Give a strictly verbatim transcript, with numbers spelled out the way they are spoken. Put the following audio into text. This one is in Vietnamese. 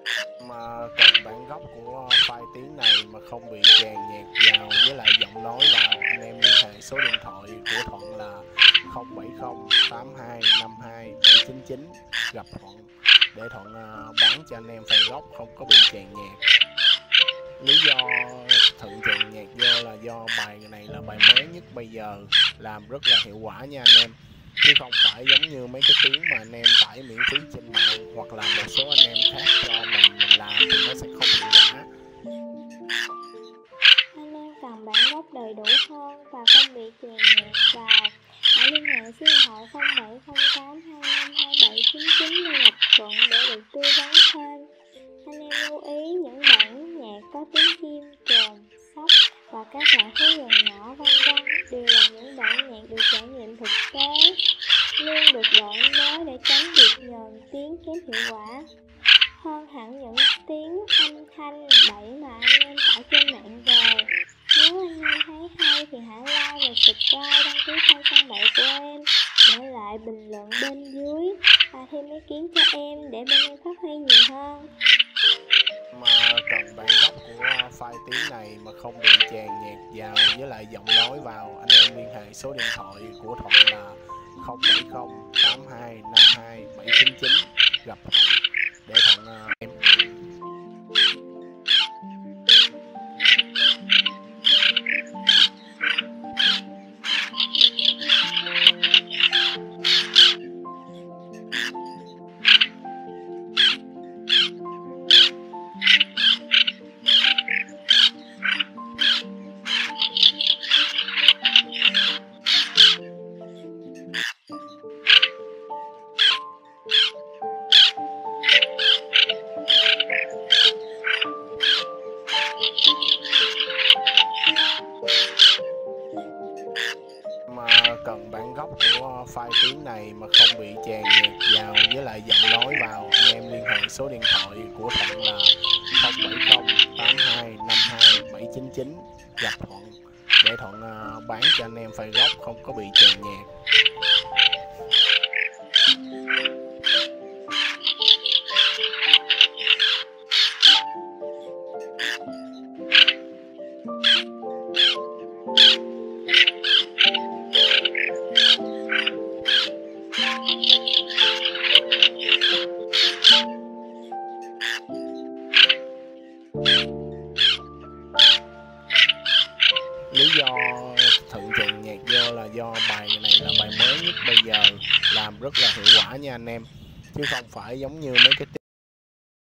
Mà cần bản gốc của file tiếng này mà không bị chèn nhạc vào với lại giọng nói vào, anh em liên hệ số điện thoại của Thuận là không bảy không tám hai năm hai bảy chín chín, gặp Thuận để Thuận uh, bán cho anh em file gốc không có bị chèn nhạc. Lý do Thuận chèn nhạc vô là do bài này là bài mới nhất bây giờ, làm rất là hiệu quả nha anh em, chứ không phải giống như mấy cái tiếng mà anh em tải miễn phí trên mạng hoặc là một số anh em khác cho mình mình làm thì nó sẽ không hiệu quả. Anh em cần bản gốc đầy đủ hơn và không bị chèn nhạc vào, hãy liên hệ số điện thoại không bảy không tám hai năm hai bảy chín chín để gặp Thuận để được tư vấn thêm. Anh em lưu ý những bản nhạc có tiếng chim, trồn, sóc và các loại thú rừng nhỏ vân vân đều là những bản nhạc được trải nghiệm thực tế, luôn được đổi mới để tránh việc nhờn tiếng kém hiệu quả hơn hẳn những tiếng âm thanh bậy mà anh em tải trên mạng về. Nếu anh em thấy hay thì hãy like và subscribe, đăng ký kênh Săn Bậy của em, để lại bình luận bên dưới và thêm ý kiến cho em để bên em phát huy nhiều hơn. Mà cần bản gốc của file tiếng này mà không bị chèn nhạc vào với lại giọng nói vào, anh em liên hệ số điện thoại của Thuận là không bảy không tám hai năm hai bảy chín chín, gặp Thuận để Thuận uh, em mà cần bản gốc của file tiếng này mà không bị chèn nhạc vào với lại giọng nói vào, anh em liên hệ số điện thoại của Thuận là không bảy không tám hai năm hai bảy chín chín, gặp Thuận để Thuận uh, bán cho anh em file gốc không có bị chèn nhạc. Lý do Thuận chèn nhạc vô là do bài này là bài mới nhất bây giờ, làm rất là hiệu quả nha anh em, chứ không phải giống như mấy cái